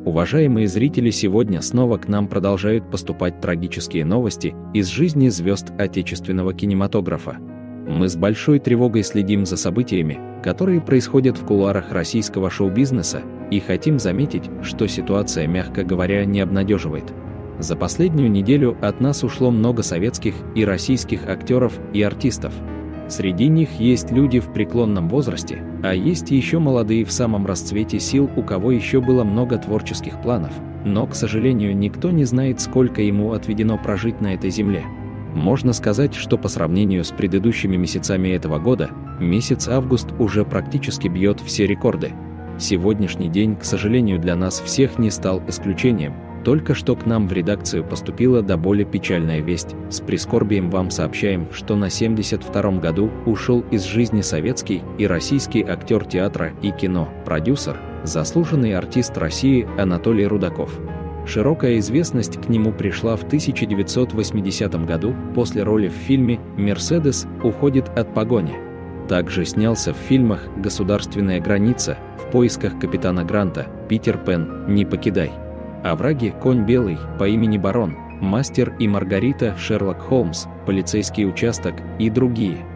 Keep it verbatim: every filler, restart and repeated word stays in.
Уважаемые зрители, сегодня снова к нам продолжают поступать трагические новости из жизни звезд отечественного кинематографа. Мы с большой тревогой следим за событиями, которые происходят в кулуарах российского шоу-бизнеса, и хотим заметить, что ситуация, мягко говоря, не обнадеживает. За последнюю неделю от нас ушло много советских и российских актеров и артистов. Среди них есть люди в преклонном возрасте, а есть еще молодые в самом расцвете сил, у кого еще было много творческих планов, но, к сожалению, никто не знает, сколько ему отведено прожить на этой земле. Можно сказать, что по сравнению с предыдущими месяцами этого года, месяц август уже практически бьет все рекорды. Сегодняшний день, к сожалению, для нас всех не стал исключением. Только что к нам в редакцию поступила до боли печальная весть. С прискорбием вам сообщаем, что на семьдесят втором году ушел из жизни советский и российский актер театра и кино, продюсер, заслуженный артист России Анатолий Рудаков. Широкая известность к нему пришла в тысяча девятьсот восьмидесятом году после роли в фильме «Мерседес уходит от погони». Также снялся в фильмах «Государственная граница», «В поисках капитана Гранта», «Питер Пен», «Не покидай», «Овраги», «Конь белый», «По имени Барон», «Мастер и Маргарита», «Шерлок Холмс», «Полицейский участок» и другие.